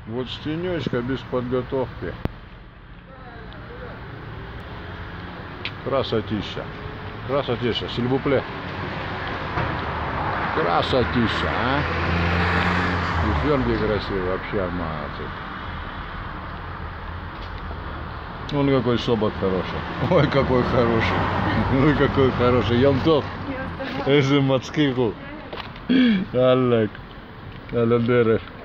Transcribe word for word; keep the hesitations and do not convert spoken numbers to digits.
Вот стенечка без подготовки. Красотища. Красотища. Сильвупле. Красотища, а? Девчонки красивые, вообще молодцы. Вон какой собак хороший. Ой, какой хороший. Ой, какой хороший. Ялтов. Эзы мацкику. Аллак. Алландерев.